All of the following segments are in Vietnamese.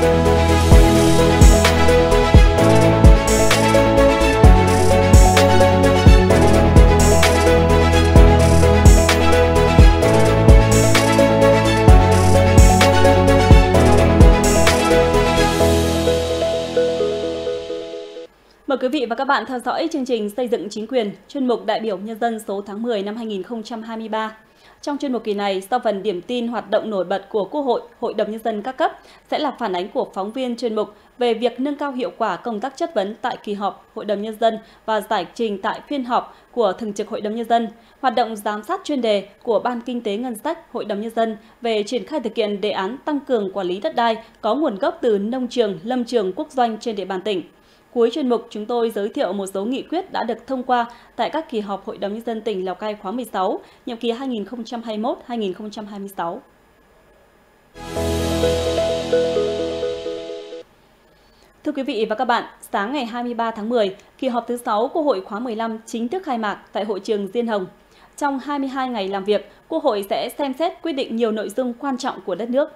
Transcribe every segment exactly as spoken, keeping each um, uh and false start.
Mời quý vị và các bạn theo dõi chương trình Xây dựng chính quyền, chuyên mục Đại biểu Nhân dân số tháng mười năm hai nghìn không trăm hai mươi ba. Trong chuyên mục kỳ này, sau phần điểm tin hoạt động nổi bật của Quốc hội, Hội đồng Nhân dân các cấp, sẽ là phản ánh của phóng viên chuyên mục về việc nâng cao hiệu quả công tác chất vấn tại kỳ họp Hội đồng Nhân dân và giải trình tại phiên họp của Thường trực Hội đồng Nhân dân, hoạt động giám sát chuyên đề của Ban Kinh tế Ngân sách Hội đồng Nhân dân về triển khai thực hiện đề án tăng cường quản lý đất đai có nguồn gốc từ nông trường, lâm trường, quốc doanh trên địa bàn tỉnh. Cuối chuyên mục, chúng tôi giới thiệu một số nghị quyết đã được thông qua tại các kỳ họp Hội đồng Nhân dân tỉnh Lào Cai khóa mười sáu, nhiệm kỳ hai nghìn không trăm hai mươi mốt đến hai nghìn không trăm hai mươi sáu. Thưa quý vị và các bạn, sáng ngày hai mươi ba tháng mười, kỳ họp thứ sáu Quốc hội khóa mười lăm chính thức khai mạc tại hội trường Diên Hồng. Trong hai mươi hai ngày làm việc, Quốc hội sẽ xem xét quyết định nhiều nội dung quan trọng của đất nước.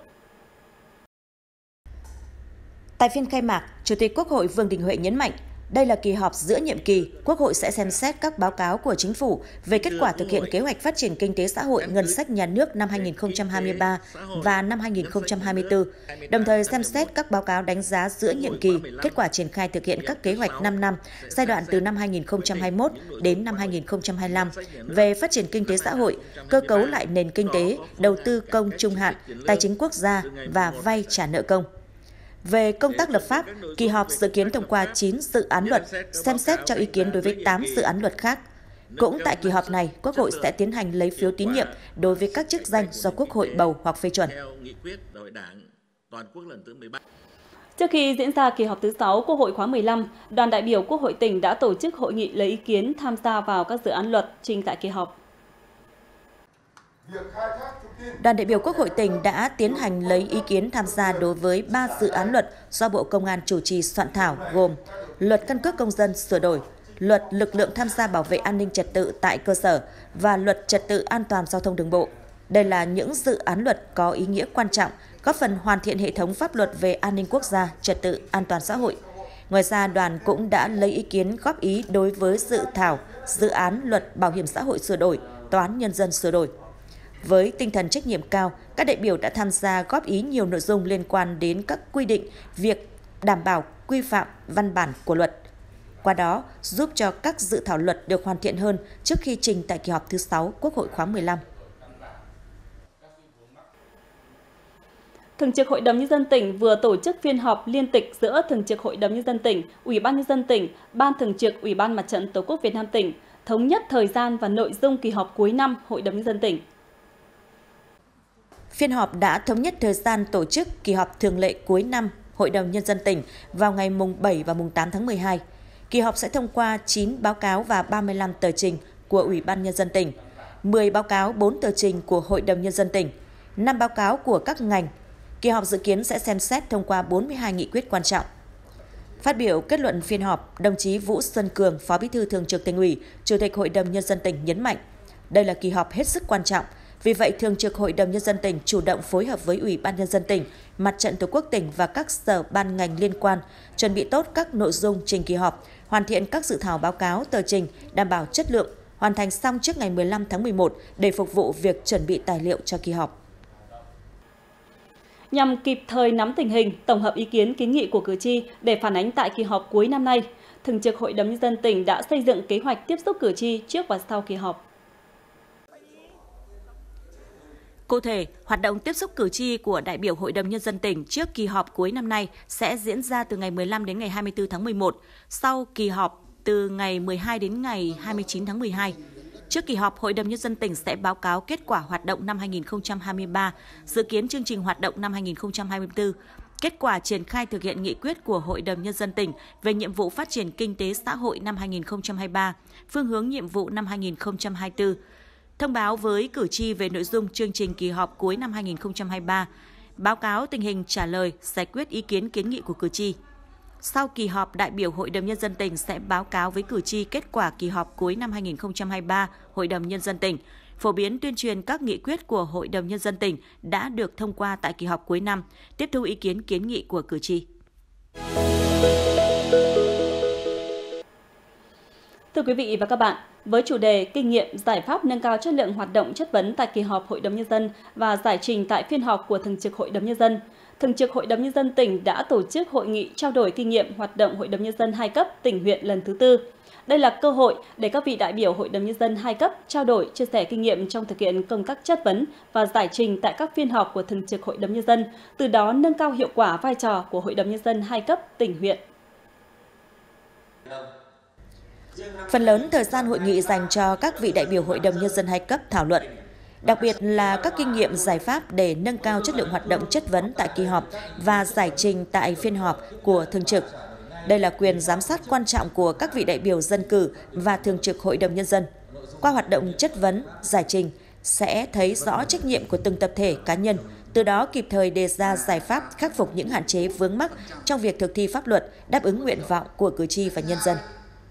Tại phiên khai mạc, Chủ tịch Quốc hội Vương Đình Huệ nhấn mạnh, đây là kỳ họp giữa nhiệm kỳ, Quốc hội sẽ xem xét các báo cáo của Chính phủ về kết quả thực hiện kế hoạch phát triển kinh tế xã hội ngân sách nhà nước năm hai nghìn không trăm hai mươi ba và năm hai nghìn không trăm hai mươi tư, đồng thời xem xét các báo cáo đánh giá giữa nhiệm kỳ, kết quả triển khai thực hiện các kế hoạch năm năm, giai đoạn từ năm hai nghìn không trăm hai mươi mốt đến năm hai nghìn không trăm hai mươi lăm về phát triển kinh tế xã hội, cơ cấu lại nền kinh tế, đầu tư công trung hạn, tài chính quốc gia và vay trả nợ công. Về công tác lập pháp, kỳ họp dự kiến thông qua chín dự án luật, xem xét cho ý kiến đối với tám dự án luật khác. Cũng tại kỳ họp này, Quốc hội sẽ tiến hành lấy phiếu tín nhiệm đối với các chức danh do Quốc hội bầu hoặc phê chuẩn. Trước khi diễn ra kỳ họp thứ sáu Quốc hội khóa mười lăm, đoàn đại biểu Quốc hội tỉnh đã tổ chức hội nghị lấy ý kiến tham gia vào các dự án luật trình tại kỳ họp. Đoàn đại biểu Quốc hội tỉnh đã tiến hành lấy ý kiến tham gia đối với ba dự án luật do Bộ Công an chủ trì soạn thảo gồm Luật Căn cước công dân sửa đổi, Luật Lực lượng tham gia bảo vệ an ninh trật tự tại cơ sở và Luật Trật tự an toàn giao thông đường bộ. Đây là những dự án luật có ý nghĩa quan trọng, góp phần hoàn thiện hệ thống pháp luật về an ninh quốc gia, trật tự an toàn xã hội. Ngoài ra, đoàn cũng đã lấy ý kiến góp ý đối với dự thảo dự án Luật Bảo hiểm xã hội sửa đổi, Tòa án Nhân dân sửa đổi. Với tinh thần trách nhiệm cao, các đại biểu đã tham gia góp ý nhiều nội dung liên quan đến các quy định, việc đảm bảo quy phạm văn bản của luật. Qua đó, giúp cho các dự thảo luật được hoàn thiện hơn trước khi trình tại kỳ họp thứ sáu Quốc hội khóa mười lăm. Thường trực Hội đồng Nhân dân tỉnh vừa tổ chức phiên họp liên tịch giữa Thường trực Hội đồng Nhân dân tỉnh, Ủy ban Nhân dân tỉnh, Ban Thường trực Ủy ban Mặt trận Tổ quốc Việt Nam tỉnh, thống nhất thời gian và nội dung kỳ họp cuối năm Hội đồng Nhân dân tỉnh. Phiên họp đã thống nhất thời gian tổ chức kỳ họp thường lệ cuối năm Hội đồng Nhân dân tỉnh vào ngày mùng bảy và mùng tám tháng mười hai. Kỳ họp sẽ thông qua chín báo cáo và ba mươi lăm tờ trình của Ủy ban Nhân dân tỉnh, mười báo cáo, bốn tờ trình của Hội đồng Nhân dân tỉnh, năm báo cáo của các ngành. Kỳ họp dự kiến sẽ xem xét thông qua bốn mươi hai nghị quyết quan trọng. Phát biểu kết luận phiên họp, đồng chí Vũ Xuân Cường, Phó Bí thư Thường trực Tỉnh ủy, Chủ tịch Hội đồng Nhân dân tỉnh nhấn mạnh, đây là kỳ họp hết sức quan trọng. Vì vậy, Thường trực Hội đồng Nhân dân tỉnh chủ động phối hợp với Ủy ban Nhân dân tỉnh, Mặt trận Tổ quốc tỉnh và các sở ban ngành liên quan, chuẩn bị tốt các nội dung trình kỳ họp, hoàn thiện các dự thảo báo cáo, tờ trình, đảm bảo chất lượng, hoàn thành xong trước ngày mười lăm tháng mười một để phục vụ việc chuẩn bị tài liệu cho kỳ họp. Nhằm kịp thời nắm tình hình, tổng hợp ý kiến kiến nghị của cử tri để phản ánh tại kỳ họp cuối năm nay, Thường trực Hội đồng Nhân dân tỉnh đã xây dựng kế hoạch tiếp xúc cử tri trước và sau kỳ họp. Cụ thể, hoạt động tiếp xúc cử tri của đại biểu Hội đồng Nhân dân tỉnh trước kỳ họp cuối năm nay sẽ diễn ra từ ngày mười lăm đến ngày hai mươi tư tháng mười một, sau kỳ họp từ ngày mười hai đến ngày hai mươi chín tháng mười hai. Trước kỳ họp, Hội đồng Nhân dân tỉnh sẽ báo cáo kết quả hoạt động năm hai nghìn không trăm hai mươi ba, dự kiến chương trình hoạt động năm hai nghìn không trăm hai mươi tư, kết quả triển khai thực hiện nghị quyết của Hội đồng Nhân dân tỉnh về nhiệm vụ phát triển kinh tế xã hội năm hai nghìn không trăm hai mươi ba, phương hướng nhiệm vụ năm hai nghìn không trăm hai mươi tư, thông báo với cử tri về nội dung chương trình kỳ họp cuối năm hai nghìn không trăm hai mươi ba, báo cáo tình hình trả lời, giải quyết ý kiến kiến nghị của cử tri. Sau kỳ họp, đại biểu Hội đồng Nhân dân tỉnh sẽ báo cáo với cử tri kết quả kỳ họp cuối năm hai nghìn không trăm hai mươi ba Hội đồng Nhân dân tỉnh, phổ biến tuyên truyền các nghị quyết của Hội đồng Nhân dân tỉnh đã được thông qua tại kỳ họp cuối năm, tiếp thu ý kiến kiến nghị của cử tri. Thưa quý vị và các bạn, với chủ đề kinh nghiệm giải pháp nâng cao chất lượng hoạt động chất vấn tại kỳ họp Hội đồng Nhân dân và giải trình tại phiên họp của Thường trực Hội đồng Nhân dân, Thường trực Hội đồng Nhân dân tỉnh đã tổ chức hội nghị trao đổi kinh nghiệm hoạt động Hội đồng Nhân dân hai cấp tỉnh huyện lần thứ tư. Đây là cơ hội để các vị đại biểu Hội đồng Nhân dân hai cấp trao đổi, chia sẻ kinh nghiệm trong thực hiện công tác chất vấn và giải trình tại các phiên họp của Thường trực Hội đồng Nhân dân, từ đó nâng cao hiệu quả vai trò của Hội đồng Nhân dân hai cấp tỉnh huyện. Phần lớn thời gian hội nghị dành cho các vị đại biểu Hội đồng Nhân dân hai cấp thảo luận, đặc biệt là các kinh nghiệm giải pháp để nâng cao chất lượng hoạt động chất vấn tại kỳ họp và giải trình tại phiên họp của Thường trực. Đây là quyền giám sát quan trọng của các vị đại biểu dân cử và Thường trực Hội đồng Nhân dân. Qua hoạt động chất vấn, giải trình sẽ thấy rõ trách nhiệm của từng tập thể cá nhân, từ đó kịp thời đề ra giải pháp khắc phục những hạn chế vướng mắc trong việc thực thi pháp luật, đáp ứng nguyện vọng của cử tri và nhân dân.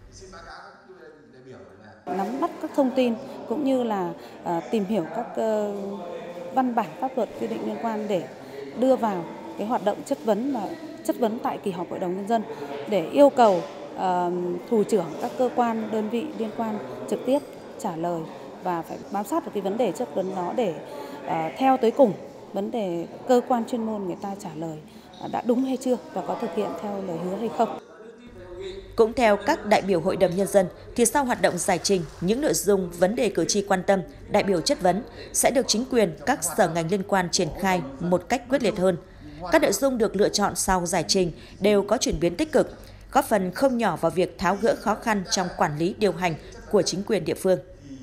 Nắm bắt các thông tin cũng như là uh, tìm hiểu các uh, văn bản pháp luật quy định liên quan để đưa vào cái hoạt động chất vấn và chất vấn tại kỳ họp Hội đồng Nhân dân để yêu cầu uh, thủ trưởng các cơ quan đơn vị liên quan trực tiếp trả lời và phải bám sát vào cái vấn đề chất vấn đó để uh, theo tới cùng vấn đề cơ quan chuyên môn người ta trả lời uh, đã đúng hay chưa và có thực hiện theo lời hứa hay không. Cũng theo các đại biểu Hội đồng Nhân dân, thì sau hoạt động giải trình, những nội dung vấn đề cử tri quan tâm, đại biểu chất vấn sẽ được chính quyền, các sở ngành liên quan triển khai một cách quyết liệt hơn. Các nội dung được lựa chọn sau giải trình đều có chuyển biến tích cực, góp phần không nhỏ vào việc tháo gỡ khó khăn trong quản lý điều hành của chính quyền địa phương.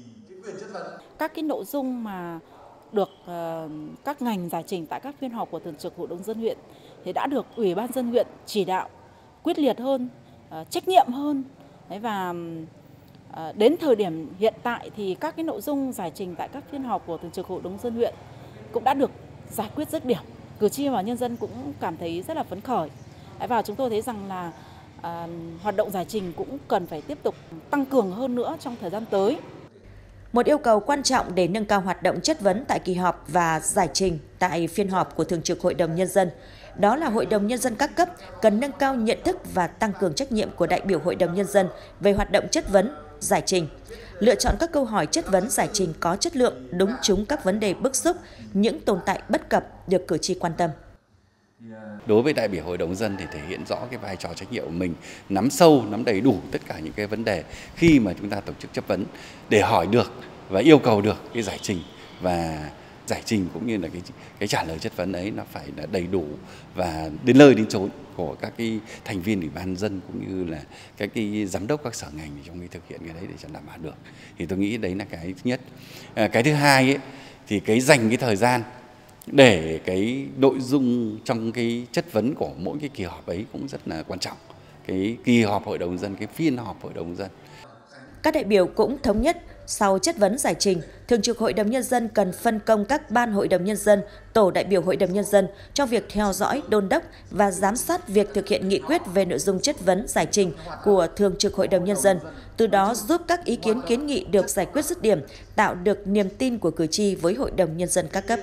Các cái nội dung mà được uh, các ngành giải trình tại các phiên họp của Thường trực Hội đồng Nhân dân huyện thì đã được Ủy ban nhân dân huyện chỉ đạo quyết liệt hơn, trách nhiệm hơn. Đấy, và đến thời điểm hiện tại thì các cái nội dung giải trình tại các phiên họp của Thường trực Hội đồng Nhân dân huyện cũng đã được giải quyết dứt điểm. Cử tri và nhân dân cũng cảm thấy rất là phấn khởi. Đấy, và chúng tôi thấy rằng là à, hoạt động giải trình cũng cần phải tiếp tục tăng cường hơn nữa trong thời gian tới. Một yêu cầu quan trọng để nâng cao hoạt động chất vấn tại kỳ họp và giải trình tại phiên họp của Thường trực Hội đồng Nhân dân, đó là Hội đồng Nhân dân các cấp cần nâng cao nhận thức và tăng cường trách nhiệm của đại biểu Hội đồng Nhân dân về hoạt động chất vấn, giải trình. Lựa chọn các câu hỏi chất vấn giải trình có chất lượng, đúng trúng các vấn đề bức xúc, những tồn tại bất cập được cử tri quan tâm. Đối với đại biểu Hội đồng Nhân dân thì thể hiện rõ cái vai trò trách nhiệm của mình, nắm sâu, nắm đầy đủ tất cả những cái vấn đề khi mà chúng ta tổ chức chất vấn để hỏi được và yêu cầu được cái giải trình, và giải trình cũng như là cái cái trả lời chất vấn ấy nó phải là đầy đủ và đến nơi đến chốn của các cái thành viên Ủy ban nhân dân cũng như là các cái giám đốc các sở ngành trong cái thực hiện cái đấy để cho đảm bảo được. Thì tôi nghĩ đấy là cái thứ nhất. À, cái thứ hai ấy, thì cái dành cái thời gian để cái nội dung trong cái chất vấn của mỗi cái kỳ họp ấy cũng rất là quan trọng. Cái kỳ họp Hội đồng Nhân dân, cái phiên họp Hội đồng Nhân dân. Các đại biểu cũng thống nhất sau chất vấn giải trình, Thường trực Hội đồng Nhân dân cần phân công các ban Hội đồng Nhân dân, tổ đại biểu Hội đồng Nhân dân trong việc theo dõi, đôn đốc và giám sát việc thực hiện nghị quyết về nội dung chất vấn giải trình của Thường trực Hội đồng Nhân dân, từ đó giúp các ý kiến kiến nghị được giải quyết dứt điểm, tạo được niềm tin của cử tri với Hội đồng Nhân dân các cấp.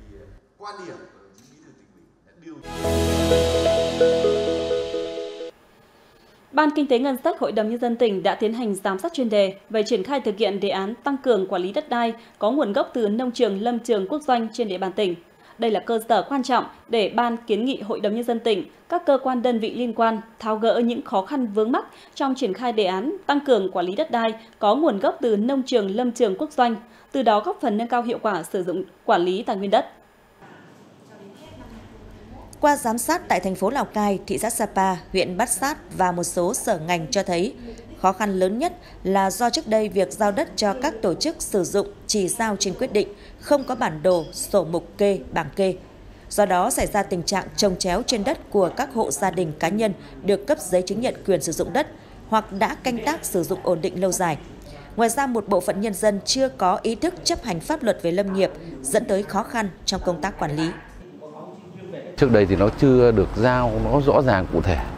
Ban Kinh tế Ngân sách Hội đồng Nhân dân tỉnh đã tiến hành giám sát chuyên đề về triển khai thực hiện đề án tăng cường quản lý đất đai có nguồn gốc từ nông trường, lâm trường, quốc doanh trên địa bàn tỉnh. Đây là cơ sở quan trọng để Ban kiến nghị Hội đồng Nhân dân tỉnh, các cơ quan đơn vị liên quan tháo gỡ những khó khăn vướng mắc trong triển khai đề án tăng cường quản lý đất đai có nguồn gốc từ nông trường, lâm trường, quốc doanh, từ đó góp phần nâng cao hiệu quả sử dụng quản lý tài nguyên đất. Qua giám sát tại thành phố Lào Cai, thị xã Sapa, huyện Bát Sát và một số sở ngành cho thấy, khó khăn lớn nhất là do trước đây việc giao đất cho các tổ chức sử dụng chỉ giao trên quyết định, không có bản đồ, sổ mục kê, bảng kê. Do đó xảy ra tình trạng chồng chéo trên đất của các hộ gia đình cá nhân được cấp giấy chứng nhận quyền sử dụng đất hoặc đã canh tác sử dụng ổn định lâu dài. Ngoài ra, một bộ phận nhân dân chưa có ý thức chấp hành pháp luật về lâm nghiệp, dẫn tới khó khăn trong công tác quản lý. Trước đây thì nó chưa được giao nó rõ ràng cụ thể.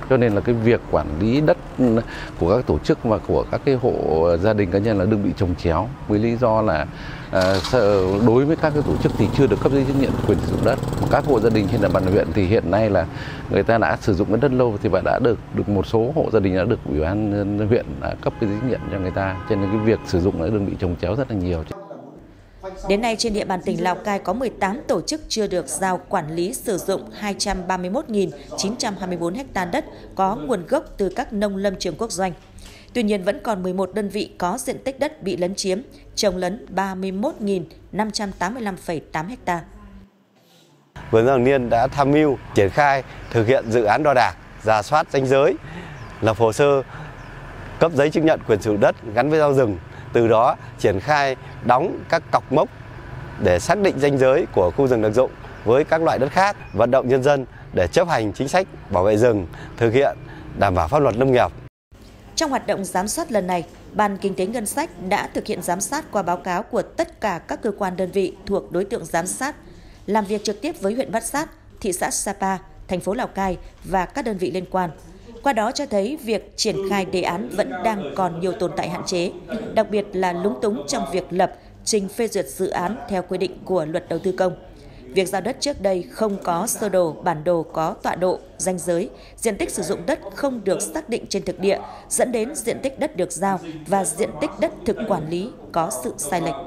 Cho nên là cái việc quản lý đất của các tổ chức và của các cái hộ gia đình cá nhân là đừng bị chồng chéo, với lý do là à, đối với các cái tổ chức thì chưa được cấp giấy chứng nhận quyền sử dụng đất. Các hộ gia đình trên địa bàn huyện thì hiện nay là người ta đã sử dụng cái đất lâu thì và đã được được một số hộ gia đình đã được ủy ban huyện đã cấp cái giấy chứng nhận cho người ta, cho nên cái việc sử dụng nó đừng bị chồng chéo rất là nhiều. Đến nay, trên địa bàn tỉnh Lào Cai có mười tám tổ chức chưa được giao quản lý sử dụng hai trăm ba mươi mốt nghìn chín trăm hai mươi tư ha đất có nguồn gốc từ các nông lâm trường quốc doanh. Tuy nhiên, vẫn còn mười một đơn vị có diện tích đất bị lấn chiếm, trồng lấn ba mươi mốt nghìn năm trăm tám mươi lăm phẩy tám ha. Vườn Rau Thường Niên đã tham mưu triển khai thực hiện dự án đo đạc, rà soát ranh giới, lập hồ sơ cấp giấy chứng nhận quyền sử dụng đất gắn với rau rừng. Từ đó triển khai đóng các cọc mốc để xác định ranh giới của khu rừng đặc dụng với các loại đất khác, vận động nhân dân để chấp hành chính sách bảo vệ rừng, thực hiện đảm bảo pháp luật lâm nghiệp. Trong hoạt động giám sát lần này, Ban Kinh tế Ngân sách đã thực hiện giám sát qua báo cáo của tất cả các cơ quan đơn vị thuộc đối tượng giám sát, làm việc trực tiếp với huyện Bát Sát, thị xã Sapa, thành phố Lào Cai và các đơn vị liên quan. Qua đó cho thấy việc triển khai đề án vẫn đang còn nhiều tồn tại hạn chế, đặc biệt là lúng túng trong việc lập, trình phê duyệt dự án theo quy định của Luật Đầu tư công. Việc giao đất trước đây không có sơ đồ, bản đồ có tọa độ, ranh giới, diện tích sử dụng đất không được xác định trên thực địa, dẫn đến diện tích đất được giao và diện tích đất thực quản lý có sự sai lệch.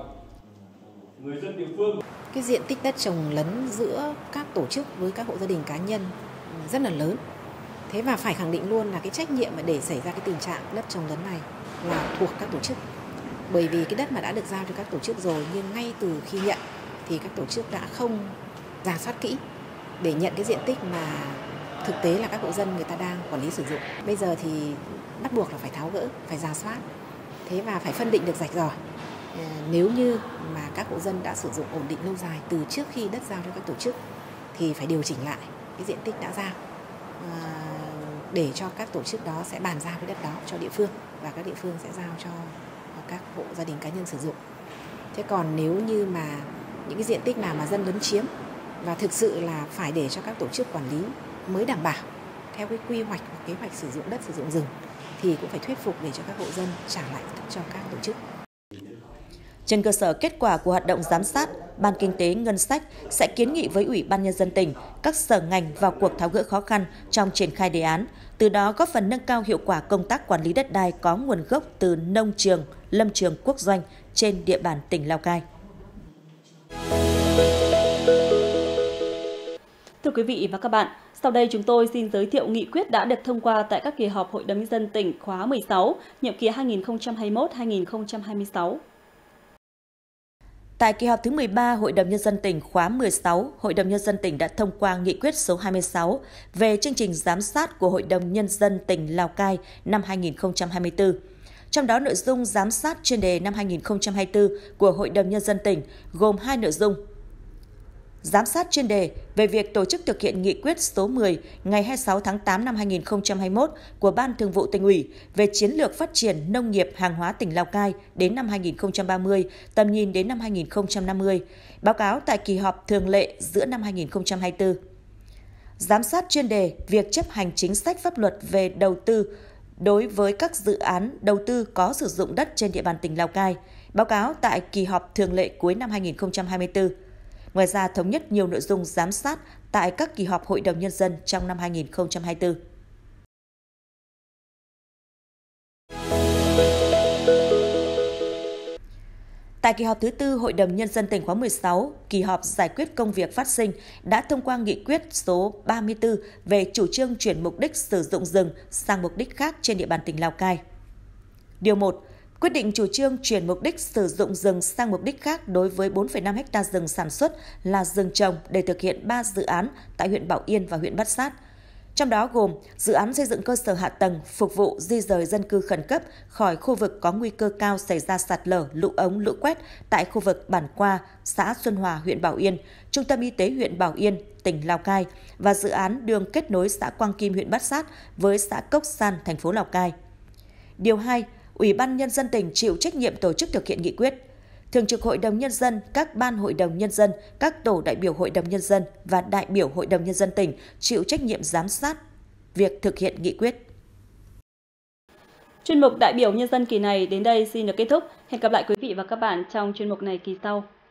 Cái diện tích đất trồng lấn giữa các tổ chức với các hộ gia đình cá nhân rất là lớn. Thế và phải khẳng định luôn là cái trách nhiệm mà để xảy ra cái tình trạng đất trồng lấn này là thuộc các tổ chức. Bởi vì cái đất mà đã được giao cho các tổ chức rồi, nhưng ngay từ khi nhận thì các tổ chức đã không rà soát kỹ để nhận cái diện tích mà thực tế là các hộ dân người ta đang quản lý sử dụng. Bây giờ thì bắt buộc là phải tháo gỡ, phải rà soát. Thế và phải phân định được rạch ròi. Nếu như mà các hộ dân đã sử dụng ổn định lâu dài từ trước khi đất giao cho các tổ chức thì phải điều chỉnh lại cái diện tích đã giao để cho các tổ chức đó sẽ bàn giao cái đất đó cho địa phương và các địa phương sẽ giao cho các hộ gia đình cá nhân sử dụng. Thế còn nếu như mà những cái diện tích nào mà dân lấn chiếm và thực sự là phải để cho các tổ chức quản lý mới đảm bảo theo cái quy hoạch hoặc kế hoạch sử dụng đất sử dụng rừng thì cũng phải thuyết phục để cho các hộ dân trả lại đất cho các tổ chức. Trên cơ sở kết quả của hoạt động giám sát, Ban Kinh tế Ngân sách sẽ kiến nghị với Ủy ban Nhân dân tỉnh, các sở ngành vào cuộc tháo gỡ khó khăn trong triển khai đề án, từ đó góp phần nâng cao hiệu quả công tác quản lý đất đai có nguồn gốc từ nông trường, lâm trường quốc doanh trên địa bàn tỉnh Lào Cai. Thưa quý vị và các bạn, sau đây chúng tôi xin giới thiệu nghị quyết đã được thông qua tại các kỳ họp Hội đồng Nhân dân tỉnh khóa mười sáu, nhiệm kỳ hai nghìn không trăm hai mươi mốt đến hai nghìn không trăm hai mươi sáu. Tại kỳ họp thứ mười ba Hội đồng Nhân dân tỉnh khóa mười sáu, Hội đồng Nhân dân tỉnh đã thông qua nghị quyết số hai mươi sáu về chương trình giám sát của Hội đồng Nhân dân tỉnh Lào Cai năm hai nghìn không trăm hai mươi tư. Trong đó, nội dung giám sát chuyên đề năm hai nghìn không trăm hai mươi tư của Hội đồng Nhân dân tỉnh gồm hai nội dung. Giám sát chuyên đề về việc tổ chức thực hiện nghị quyết số mười ngày hai mươi sáu tháng tám năm hai nghìn không trăm hai mươi mốt của Ban Thường vụ Tỉnh ủy về chiến lược phát triển nông nghiệp hàng hóa tỉnh Lào Cai đến năm hai nghìn không trăm ba mươi, tầm nhìn đến năm hai nghìn không trăm năm mươi, báo cáo tại kỳ họp thường lệ giữa năm hai nghìn không trăm hai mươi tư. Giám sát chuyên đề việc chấp hành chính sách pháp luật về đầu tư đối với các dự án đầu tư có sử dụng đất trên địa bàn tỉnh Lào Cai, báo cáo tại kỳ họp thường lệ cuối năm hai nghìn không trăm hai mươi tư. Ngoài ra, thống nhất nhiều nội dung giám sát tại các kỳ họp Hội đồng Nhân dân trong năm hai nghìn không trăm hai mươi tư. Tại kỳ họp thứ tư Hội đồng Nhân dân tỉnh khóa mười sáu, kỳ họp giải quyết công việc phát sinh đã thông qua nghị quyết số ba mươi tư về chủ trương chuyển mục đích sử dụng rừng sang mục đích khác trên địa bàn tỉnh Lào Cai. Điều một. Quyết định chủ trương chuyển mục đích sử dụng rừng sang mục đích khác đối với bốn phẩy năm ha rừng sản xuất là rừng trồng để thực hiện ba dự án tại huyện Bảo Yên và huyện Bát Sát. Trong đó gồm dự án xây dựng cơ sở hạ tầng phục vụ di rời dân cư khẩn cấp khỏi khu vực có nguy cơ cao xảy ra sạt lở, lũ ống, lũ quét tại khu vực Bản Qua, xã Xuân Hòa, huyện Bảo Yên, Trung tâm Y tế huyện Bảo Yên, tỉnh Lào Cai và dự án đường kết nối xã Quang Kim, huyện Bát Sát với xã Cốc San, thành phố Lào Cai. Điều hai. Ủy ban Nhân dân tỉnh chịu trách nhiệm tổ chức thực hiện nghị quyết. Thường trực Hội đồng Nhân dân, các ban Hội đồng Nhân dân, các tổ đại biểu Hội đồng Nhân dân và đại biểu Hội đồng Nhân dân tỉnh chịu trách nhiệm giám sát. việc thực hiện nghị quyết. Chuyên mục Đại biểu Nhân dân kỳ này đến đây xin được kết thúc. Hẹn gặp lại quý vị và các bạn trong chuyên mục này kỳ sau.